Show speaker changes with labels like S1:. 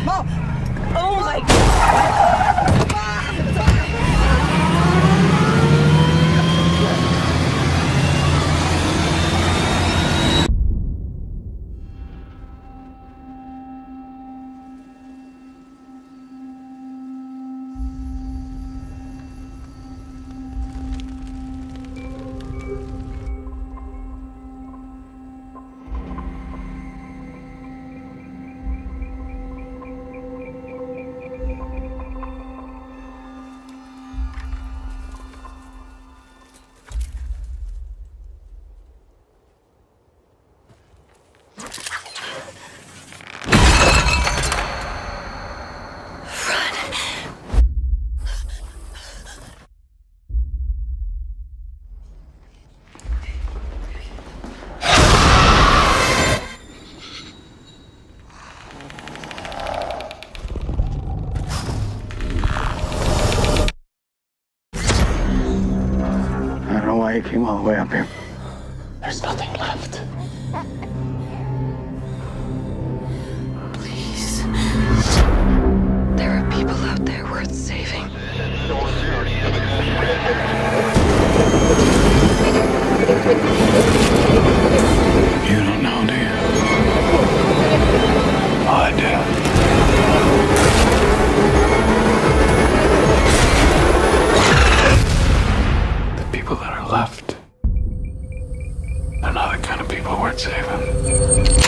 S1: Mom! Oh my God!
S2: I came all the way up here.
S3: There's nothing left.
S4: Please. There are people out there worth saving.
S2: You don't know, do you? Oh, I do. People that are left, they're not the kind of people worth saving.